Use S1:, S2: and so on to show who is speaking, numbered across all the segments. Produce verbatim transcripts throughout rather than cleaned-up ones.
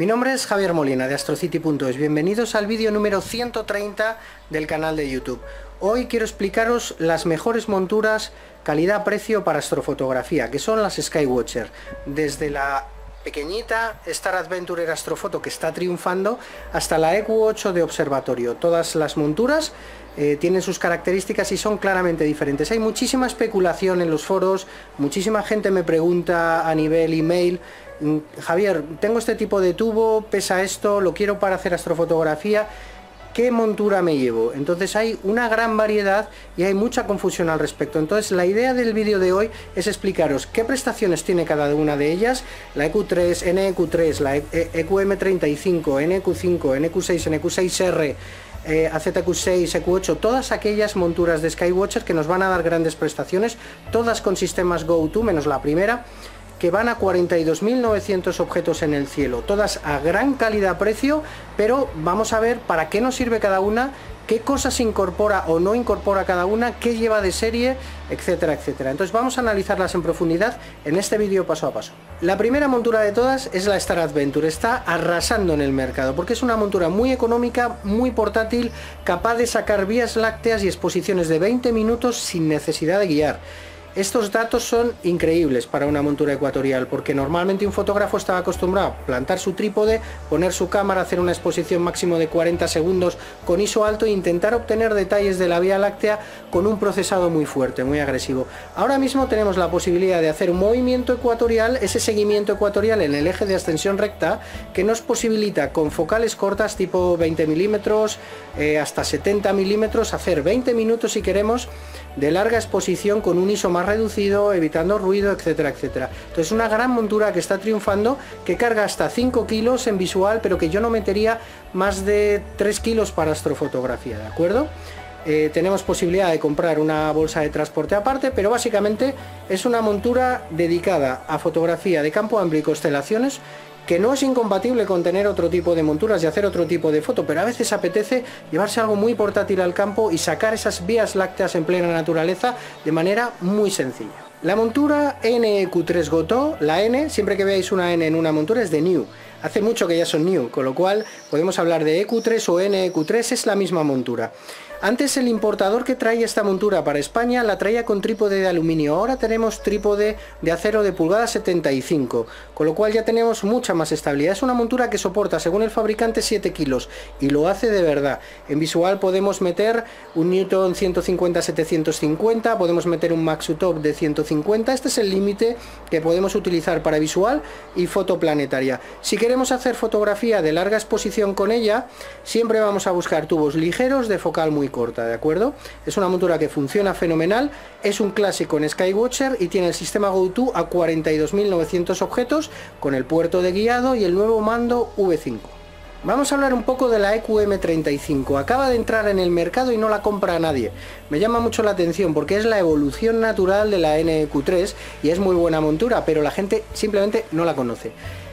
S1: Mi nombre es Javier Molina de astrocity punto es. Bienvenidos al vídeo número ciento treinta del canal de YouTube. Hoy quiero explicaros las mejores monturas calidad-precio para astrofotografía, que son las Skywatcher. Desde la pequeñita Star Adventurer Astrofoto, que está triunfando, hasta la E Q ocho de observatorio. Todas las monturas eh, tienen sus características y son claramente diferentes. Hay muchísima especulación en los foros, muchísima gente me pregunta a nivel email: Javier, tengo este tipo de tubo, pesa esto, lo quiero para hacer astrofotografía, ¿qué montura me llevo? Entonces hay una gran variedad y hay mucha confusión al respecto. Entonces la idea del vídeo de hoy es explicaros qué prestaciones tiene cada una de ellas: la E Q tres, N E Q tres, la E Q M treinta y cinco, N E Q cinco, N E Q seis, N E Q seis R, eh, A Z Q seis, E Q ocho, todas aquellas monturas de Skywatcher que nos van a dar grandes prestaciones, todas con sistemas Go to, menos la primera, que van a cuarenta y dos mil novecientos objetos en el cielo, todas a gran calidad-precio, pero vamos a ver para qué nos sirve cada una, qué cosas incorpora o no incorpora cada una, qué lleva de serie, etcétera, etcétera. Entonces vamos a analizarlas en profundidad en este vídeo paso a paso. La primera montura de todas es la Star Adventure. Está arrasando en el mercado porque es una montura muy económica, muy portátil, capaz de sacar vías lácteas y exposiciones de veinte minutos sin necesidad de guiar. Estos datos son increíbles para una montura ecuatorial, porque normalmente un fotógrafo estaba acostumbrado a plantar su trípode, poner su cámara, hacer una exposición máximo de cuarenta segundos con I S O alto e intentar obtener detalles de la Vía Láctea con un procesado muy fuerte, muy agresivo. Ahora mismo tenemos la posibilidad de hacer un movimiento ecuatorial, ese seguimiento ecuatorial en el eje de ascensión recta, que nos posibilita con focales cortas tipo veinte milímetros eh, hasta setenta milímetros hacer veinte minutos si queremos de larga exposición con un I S O más reducido, evitando ruido, etcétera, etcétera. Entonces una gran montura que está triunfando, que carga hasta cinco kilos en visual, pero que yo no metería más de tres kilos para astrofotografía, ¿de acuerdo? Eh, tenemos posibilidad de comprar una bolsa de transporte aparte, pero básicamente es una montura dedicada a fotografía de campo amplio y constelaciones, que no es incompatible con tener otro tipo de monturas y hacer otro tipo de foto, pero a veces apetece llevarse algo muy portátil al campo y sacar esas vías lácteas en plena naturaleza de manera muy sencilla. La montura N E Q tres Go To, la N, siempre que veáis una N en una montura es de New. Hace mucho que ya son New, con lo cual podemos hablar de E Q tres o N E Q tres, es la misma montura. Antes el importador que traía esta montura para España la traía con trípode de aluminio, ahora tenemos trípode de acero de pulgada setenta y cinco, con lo cual ya tenemos mucha más estabilidad. Es una montura que soporta, según el fabricante, siete kilos y lo hace de verdad. En visual podemos meter un Newton ciento cincuenta a setecientos cincuenta, podemos meter un Maxutop de ciento cincuenta, este es el límite que podemos utilizar para visual y foto planetaria. Si queremos hacer fotografía de larga exposición con ella, siempre vamos a buscar tubos ligeros de focal muy corta, ¿de acuerdo? Es una montura que funciona fenomenal, es un clásico en Skywatcher y tiene el sistema Go to a cuarenta y dos mil novecientos objetos con el puerto de guiado y el nuevo mando V cinco. Vamos a hablar un poco de la E Q M treinta y cinco. Acaba de entrar en el mercado y no la compra nadie. Me llama mucho la atención porque es la evolución natural de la N E Q tres y es muy buena montura, pero la gente simplemente no la conoce.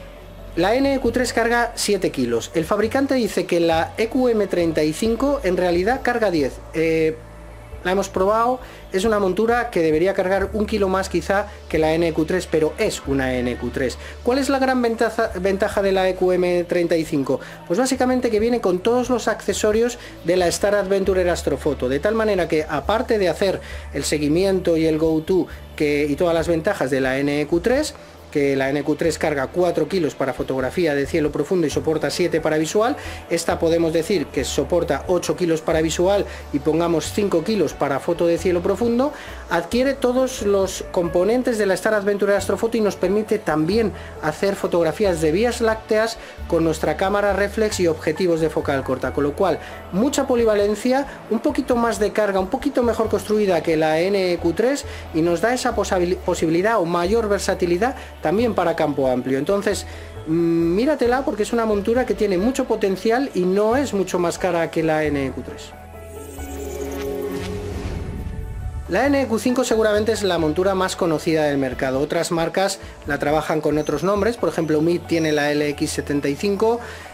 S1: La N E Q tres carga siete kilos. El fabricante dice que la E Q M treinta y cinco en realidad carga diez. Eh, la hemos probado, es una montura que debería cargar un kilo más quizá que la N E Q tres, pero es una N E Q tres. ¿Cuál es la gran ventaja, ventaja de la E Q M treinta y cinco? Pues básicamente que viene con todos los accesorios de la Star Adventurer Astrofoto, de tal manera que aparte de hacer el seguimiento y el Go To que, y todas las ventajas de la N E Q tres, que la N E Q tres carga cuatro kilos para fotografía de cielo profundo y soporta siete para visual, esta podemos decir que soporta ocho kilos para visual y pongamos cinco kilos para foto de cielo profundo, adquiere todos los componentes de la Star Adventurer Astrofoto y nos permite también hacer fotografías de vías lácteas con nuestra cámara reflex y objetivos de focal corta, con lo cual mucha polivalencia, un poquito más de carga, un poquito mejor construida que la N E Q tres y nos da esa posibilidad o mayor versatilidad también para campo amplio. Entonces míratela porque es una montura que tiene mucho potencial y no es mucho más cara que la N E Q tres. La N E Q cinco seguramente es la montura más conocida del mercado. Otras marcas la trabajan con otros nombres, por ejemplo M I T tiene la L X setenta y cinco,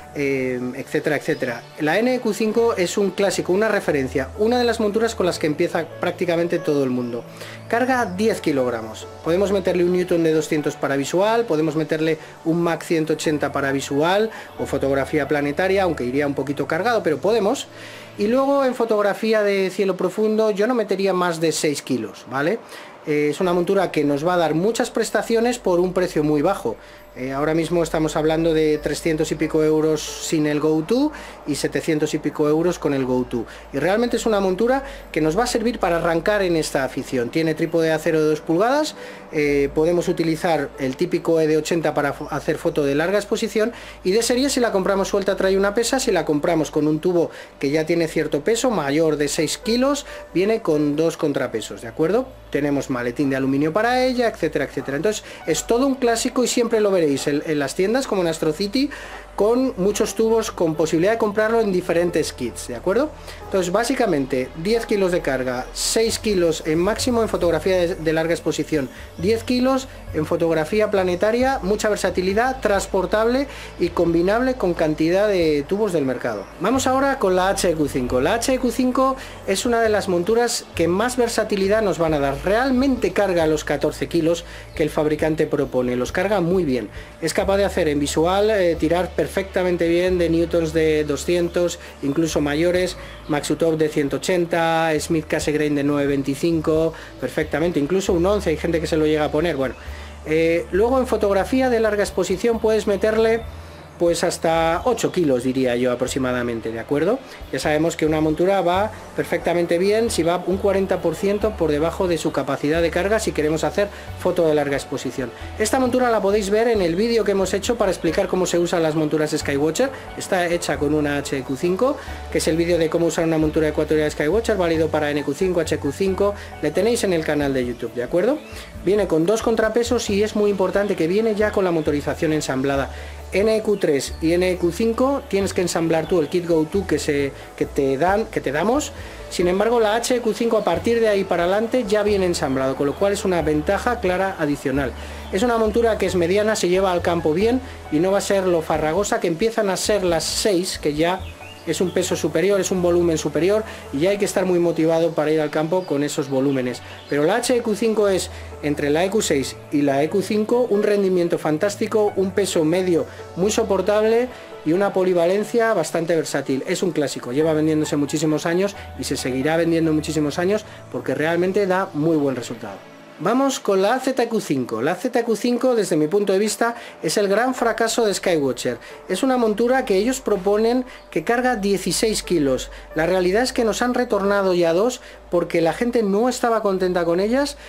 S1: eh, etcétera, etcétera. La N E Q cinco es un clásico, una referencia, una de las monturas con las que empieza prácticamente todo el mundo. Carga diez kilogramos, podemos meterle un Newton de doscientos para visual, podemos meterle un Mach ciento ochenta para visual o fotografía planetaria, aunque iría un poquito cargado, pero podemos. Y luego en fotografía de cielo profundo yo no metería más de seis kilos, ¿vale? Eh, es una montura que nos va a dar muchas prestaciones por un precio muy bajo. Eh, ahora mismo estamos hablando de trescientos y pico euros sin el GoTo y setecientos y pico euros con el GoTo. Y realmente es una montura que nos va a servir para arrancar en esta afición. Tiene trípode de acero de dos pulgadas, eh, podemos utilizar el típico E D ochenta para hacer foto de larga exposición, y de serie si la compramos suelta trae una pesa, si la compramos con un tubo que ya tiene cierto peso, mayor de seis kilos, viene con dos contrapesos, ¿de acuerdo? Tenemos maletín de aluminio para ella, etcétera, etcétera. Entonces es todo un clásico y siempre lo veréis en, en las tiendas como en Astrocity, con muchos tubos, con posibilidad de comprarlo en diferentes kits, ¿de acuerdo? Entonces básicamente diez kilos de carga, seis kilos en máximo en fotografía de, de larga exposición, diez kilos en fotografía planetaria, mucha versatilidad, transportable y combinable con cantidad de tubos del mercado. Vamos ahora con la H E Q cinco. La H E Q cinco es una de las monturas que más versatilidad nos van a dar. Realmente carga los catorce kilos que el fabricante propone, los carga muy bien. Es capaz de hacer en visual, eh, tirar perfectamente perfectamente bien de newtons de doscientos, incluso mayores, Maxutop de ciento ochenta, Smith Cassegrain de nueve veinticinco, perfectamente, incluso un once, hay gente que se lo llega a poner. Bueno, eh, luego en fotografía de larga exposición puedes meterle pues hasta ocho kilos, diría yo aproximadamente, ¿de acuerdo? Ya sabemos que una montura va perfectamente bien si va un cuarenta por ciento por debajo de su capacidad de carga si queremos hacer foto de larga exposición. Esta montura la podéis ver en el vídeo que hemos hecho para explicar cómo se usan las monturas Skywatcher. Está hecha con una H E Q cinco, que es el vídeo de cómo usar una montura ecuatorial Skywatcher, válido para N Q cinco, H E Q cinco, le tenéis en el canal de YouTube, ¿de acuerdo? Viene con dos contrapesos y es muy importante que viene ya con la motorización ensamblada. N E Q tres y N E Q cinco tienes que ensamblar tú el kit GoTo que, se, que, te dan, que te damos. Sin embargo, la H E Q cinco a partir de ahí para adelante ya viene ensamblado, con lo cual es una ventaja clara adicional. Es una montura que es mediana, se lleva al campo bien y no va a ser lo farragosa que empiezan a ser las seis, que ya es un peso superior, es un volumen superior y ya hay que estar muy motivado para ir al campo con esos volúmenes. Pero la H E Q cinco es, entre la E Q seis y la E Q cinco, un rendimiento fantástico, un peso medio muy soportable y una polivalencia bastante versátil. Es un clásico, lleva vendiéndose muchísimos años y se seguirá vendiendo muchísimos años porque realmente da muy buen resultado. Vamos con la Z Q cinco. La Z Q cinco, desde mi punto de vista, es el gran fracaso de Skywatcher. Es una montura que ellos proponen que carga dieciséis kilos. La realidad es que nos han retornado ya dos porque la gente no estaba contenta con ellas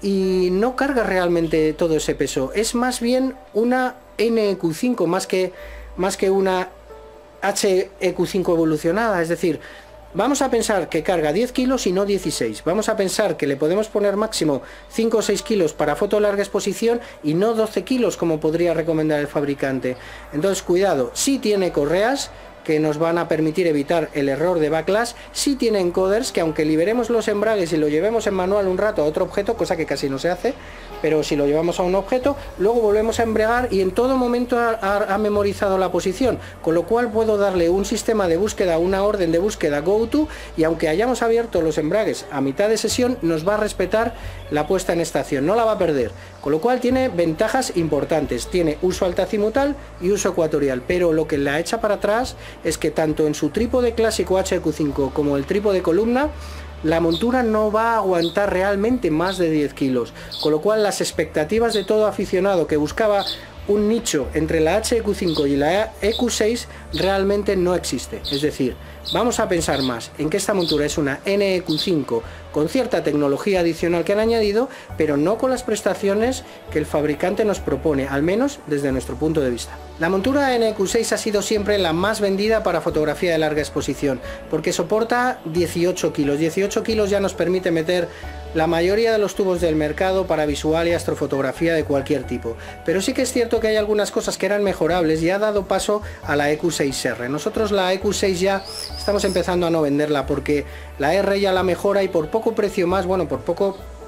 S1: y no carga realmente todo ese peso. Es más bien una N E Q cinco más que, más que una H E Q cinco evolucionada, es decir, vamos a pensar que carga diez kilos y no dieciséis. Vamos a pensar que le podemos poner máximo cinco o seis kilos para foto larga exposición y no doce kilos como podría recomendar el fabricante. Entonces, cuidado, sí tiene correas que nos van a permitir evitar el error de backlash, sí tiene encoders que aunque liberemos los embragues y lo llevemos en manual un rato a otro objeto, cosa que casi no se hace, pero si lo llevamos a un objeto, luego volvemos a embragar y en todo momento ha, ha, ha memorizado la posición, con lo cual puedo darle un sistema de búsqueda, una orden de búsqueda GoTo, y aunque hayamos abierto los embragues a mitad de sesión, nos va a respetar la puesta en estación, no la va a perder, con lo cual tiene ventajas importantes, tiene uso altazimutal y uso ecuatorial, pero lo que la echa para atrás es que tanto en su trípode clásico H E Q cinco como el trípode columna, la montura no va a aguantar realmente más de diez kilos, con lo cual las expectativas de todo aficionado que buscaba un nicho entre la H E Q cinco y la E Q seis realmente no existe. Es decir, vamos a pensar más en que esta montura es una N E Q cinco con cierta tecnología adicional que han añadido, pero no con las prestaciones que el fabricante nos propone, al menos desde nuestro punto de vista. La montura N E Q seis ha sido siempre la más vendida para fotografía de larga exposición, porque soporta dieciocho kilos. dieciocho kilos ya nos permite meter la mayoría de los tubos del mercado para visual y astrofotografía de cualquier tipo. Pero sí que es cierto que hay algunas cosas que eran mejorables y ha dado paso a la E Q seis R. Nosotros la E Q seis ya estamos empezando a no venderla porque la R ya la mejora y por poco precio más, bueno, por poco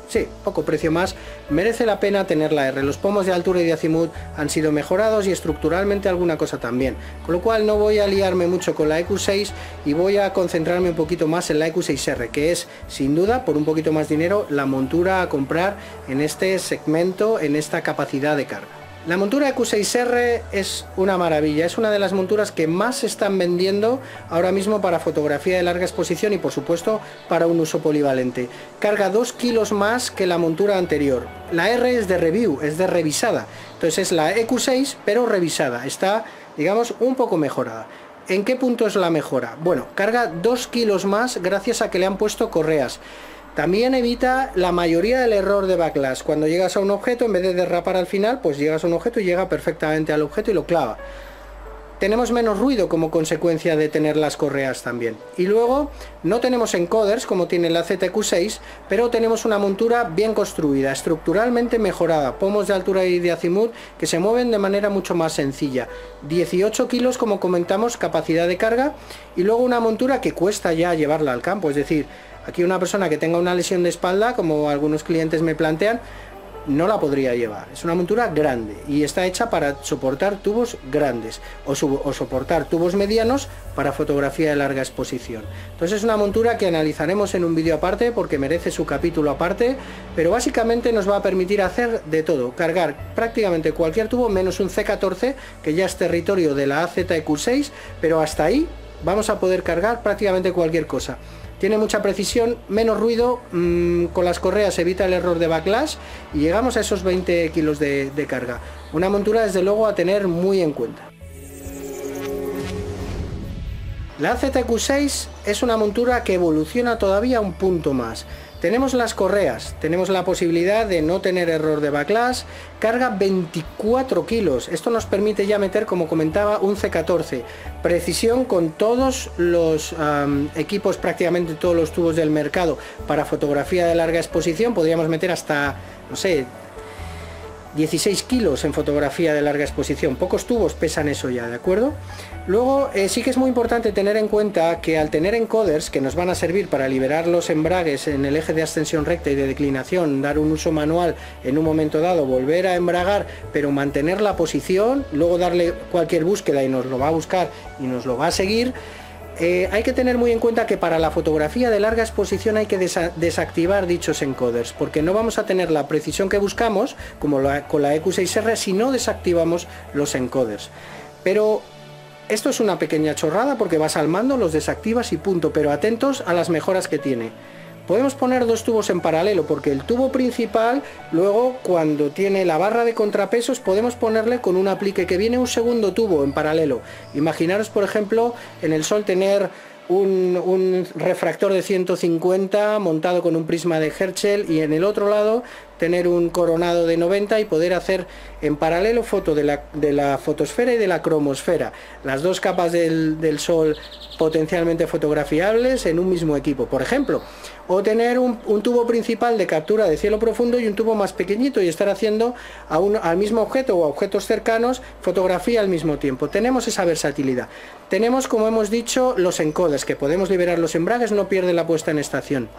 S1: sí, poco precio más, merece la pena tener la R. Los pomos de altura y de azimut han sido mejorados y estructuralmente alguna cosa también, con lo cual no voy a liarme mucho con la E Q seis y voy a concentrarme un poquito más en la E Q seis R, que es sin duda, por un poquito más dinero, la montura a comprar en este segmento, en esta capacidad de carga. La montura E Q seis R es una maravilla, es una de las monturas que más se están vendiendo ahora mismo para fotografía de larga exposición y por supuesto para un uso polivalente. Carga dos kilos más que la montura anterior. La R es de review, es de revisada, entonces es la E Q seis pero revisada, está digamos un poco mejorada. ¿En qué punto es la mejora? Bueno, carga dos kilos más gracias a que le han puesto correas. También evita la mayoría del error de backlash. Cuando llegas a un objeto, en vez de derrapar al final, pues llegas a un objeto y llega perfectamente al objeto y lo clava. Tenemos menos ruido como consecuencia de tener las correas también. Y luego, no tenemos encoders como tiene la Z Q seis, pero tenemos una montura bien construida, estructuralmente mejorada, pomos de altura y de azimut que se mueven de manera mucho más sencilla. dieciocho kilos, como comentamos, capacidad de carga, y luego una montura que cuesta ya llevarla al campo, es decir, aquí una persona que tenga una lesión de espalda, como algunos clientes me plantean, no la podría llevar. Es una montura grande y está hecha para soportar tubos grandes o, o soportar tubos medianos para fotografía de larga exposición. Entonces es una montura que analizaremos en un vídeo aparte porque merece su capítulo aparte, pero básicamente nos va a permitir hacer de todo, cargar prácticamente cualquier tubo menos un C catorce, que ya es territorio de la A Z Q seis, pero hasta ahí vamos a poder cargar prácticamente cualquier cosa. Tiene mucha precisión, menos ruido, mmm, con las correas evita el error de backlash y llegamos a esos veinte kilos de, de carga. Una montura desde luego a tener muy en cuenta. La A Z Q seis es una montura que evoluciona todavía un punto más. Tenemos las correas, tenemos la posibilidad de no tener error de backlash, carga veinticuatro kilos, esto nos permite ya meter, como comentaba, un C catorce, precisión con todos los um, equipos, prácticamente todos los tubos del mercado para fotografía de larga exposición, podríamos meter hasta, no sé, dieciséis kilos en fotografía de larga exposición, pocos tubos pesan eso ya, ¿de acuerdo? Luego eh, sí que es muy importante tener en cuenta que al tener encoders que nos van a servir para liberar los embragues en el eje de ascensión recta y de declinación, dar un uso manual en un momento dado, volver a embragar pero mantener la posición, luego darle cualquier búsqueda y nos lo va a buscar y nos lo va a seguir. Eh, hay que tener muy en cuenta que para la fotografía de larga exposición hay que desa desactivar dichos encoders, porque no vamos a tener la precisión que buscamos, como la, con la E Q seis R, si no desactivamos los encoders. Pero esto es una pequeña chorrada porque vas al mando, los desactivas y punto, pero atentos a las mejoras que tiene. Podemos poner dos tubos en paralelo porque el tubo principal, luego cuando tiene la barra de contrapesos, podemos ponerle con un aplique que viene un segundo tubo en paralelo. Imaginaros, por ejemplo, en el sol tener un, un refractor de ciento cincuenta montado con un prisma de Herschel y en el otro lado tener un coronado de noventa y poder hacer en paralelo foto de la, de la fotosfera y de la cromosfera, las dos capas del, del sol potencialmente fotografiables en un mismo equipo, por ejemplo. O tener un, un tubo principal de captura de cielo profundo y un tubo más pequeñito y estar haciendo a un, al mismo objeto o a objetos cercanos fotografía al mismo tiempo. Tenemos esa versatilidad. Tenemos, como hemos dicho, los encoders, que podemos liberar los embragues, no pierde la puesta en estación.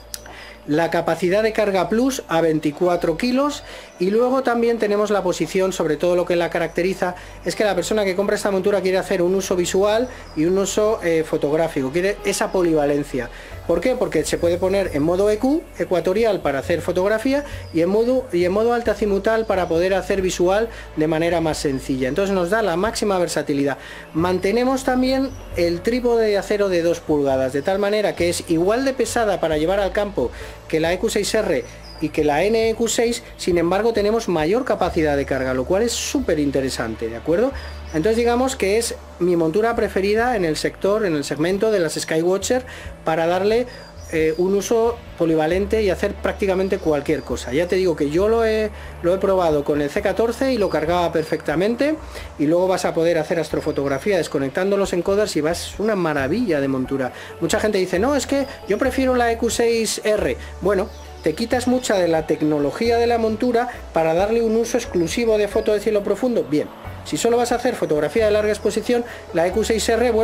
S1: La capacidad de carga plus a veinticuatro kilos y luego también tenemos la posición, sobre todo lo que la caracteriza es que la persona que compra esta montura quiere hacer un uso visual y un uso eh, fotográfico, quiere esa polivalencia. ¿Por qué? Porque se puede poner en modo E Q, ecuatorial, para hacer fotografía y en modo, y en modo alta azimutal para poder hacer visual de manera más sencilla. Entonces nos da la máxima versatilidad. Mantenemos también el trípode de acero de dos pulgadas, de tal manera que es igual de pesada para llevar al campo que la E Q seis R y que la N E Q seis, sin embargo tenemos mayor capacidad de carga, lo cual es súper interesante, ¿de acuerdo? Entonces digamos que es mi montura preferida en el sector, en el segmento de las Skywatcher, para darle eh, un uso polivalente y hacer prácticamente cualquier cosa. Ya te digo que yo lo he, lo he probado con el C catorce y lo cargaba perfectamente, y luego vas a poder hacer astrofotografía desconectando los encoders y vas, una maravilla de montura. Mucha gente dice, no, es que yo prefiero la E Q seis R. Bueno, te quitas mucha de la tecnología de la montura para darle un uso exclusivo de foto de cielo profundo. Bien, si solo vas a hacer fotografía de larga exposición, la E Q seis R, bueno,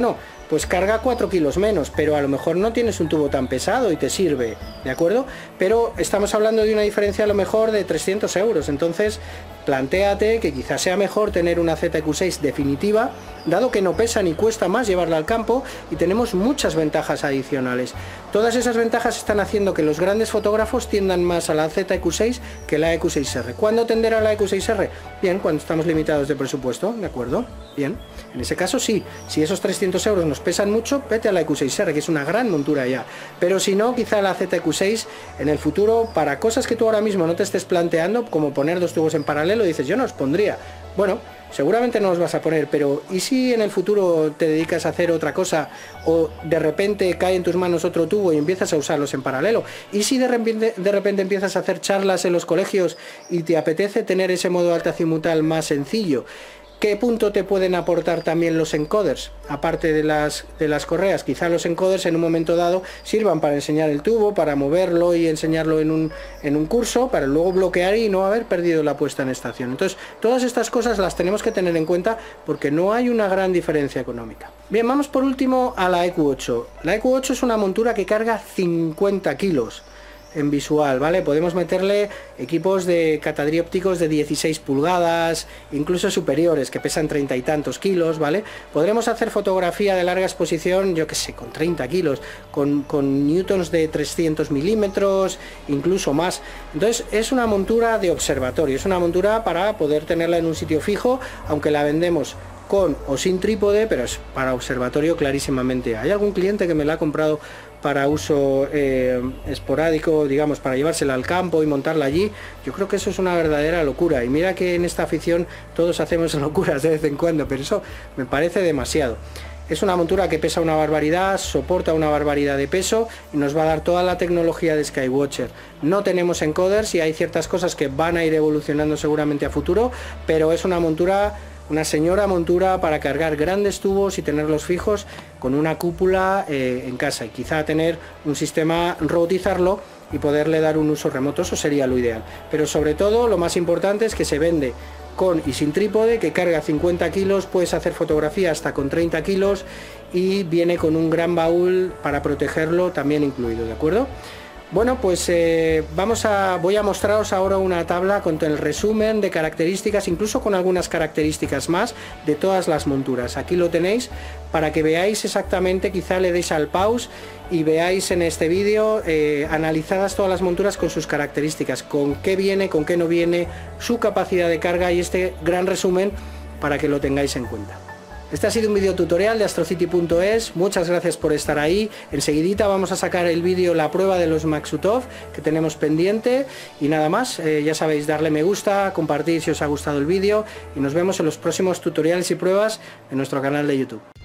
S1: pues carga cuatro kilos menos, pero a lo mejor no tienes un tubo tan pesado y te sirve, ¿de acuerdo? Pero estamos hablando de una diferencia a lo mejor de trescientos euros, entonces plantéate que quizás sea mejor tener una Z Q seis definitiva, dado que no pesa ni cuesta más llevarla al campo y tenemos muchas ventajas adicionales. Todas esas ventajas están haciendo que los grandes fotógrafos tiendan más a la Z Q seis que la E Q seis R. ¿Cuándo tenderá la E Q seis R? Bien, cuando estamos limitados de presupuesto, ¿de acuerdo? Bien, en ese caso sí, si esos trescientos euros nos pesan mucho, vete a la E Q seis R, que es una gran montura ya, pero si no, quizá la Z Q seis en el futuro, para cosas que tú ahora mismo no te estés planteando, como poner dos tubos en paralelo, dices, yo no los pondría. Bueno, seguramente no los vas a poner, pero ¿y si en el futuro te dedicas a hacer otra cosa o de repente cae en tus manos otro tubo y empiezas a usarlos en paralelo? ¿Y si de repente, de repente empiezas a hacer charlas en los colegios y te apetece tener ese modo altazimutal más sencillo? ¿Qué punto te pueden aportar también los encoders? Aparte de las, de las correas, quizá los encoders en un momento dado sirvan para enseñar el tubo, para moverlo y enseñarlo en un, en un curso, para luego bloquear y no haber perdido la puesta en estación. Entonces, todas estas cosas las tenemos que tener en cuenta porque no hay una gran diferencia económica. Bien, vamos por último a la E Q ocho. La E Q ocho es una montura que carga cincuenta kilos. En visual, ¿vale? Podemos meterle equipos de catadiópticos de dieciséis pulgadas, incluso superiores, que pesan treinta y tantos kilos, ¿vale? Podremos hacer fotografía de larga exposición, yo que sé, con treinta kilos, con, con newtons de trescientos milímetros, incluso más. Entonces, es una montura de observatorio, es una montura para poder tenerla en un sitio fijo, aunque la vendemos con o sin trípode, pero es para observatorio clarísimamente. Hay algún cliente que me la ha comprado para uso eh, esporádico, digamos, para llevársela al campo y montarla allí. Yo creo que eso es una verdadera locura, y mira que en esta afición todos hacemos locuras de vez en cuando, pero eso me parece demasiado. Es una montura que pesa una barbaridad, soporta una barbaridad de peso y nos va a dar toda la tecnología de Skywatcher. No tenemos encoders y hay ciertas cosas que van a ir evolucionando seguramente a futuro, pero es una montura, una señora montura para cargar grandes tubos y tenerlos fijos con una cúpula eh, en casa, y quizá tener un sistema, robotizarlo y poderle dar un uso remoto. Eso sería lo ideal, pero sobre todo lo más importante es que se vende con y sin trípode, que carga cincuenta kilos, puedes hacer fotografía hasta con treinta kilos y viene con un gran baúl para protegerlo también incluido, ¿de acuerdo? Bueno, pues eh, vamos a, voy a mostraros ahora una tabla con el resumen de características, incluso con algunas características más de todas las monturas. Aquí lo tenéis para que veáis exactamente, quizá le deis al pause y veáis en este vídeo eh, analizadas todas las monturas con sus características, con qué viene, con qué no viene, su capacidad de carga y este gran resumen para que lo tengáis en cuenta. Este ha sido un vídeo tutorial de astrocity punto es, muchas gracias por estar ahí. Enseguidita vamos a sacar el vídeo, la prueba de los Maksutov que tenemos pendiente, y nada más, eh, ya sabéis, darle me gusta, compartir si os ha gustado el vídeo, y nos vemos en los próximos tutoriales y pruebas de nuestro canal de YouTube.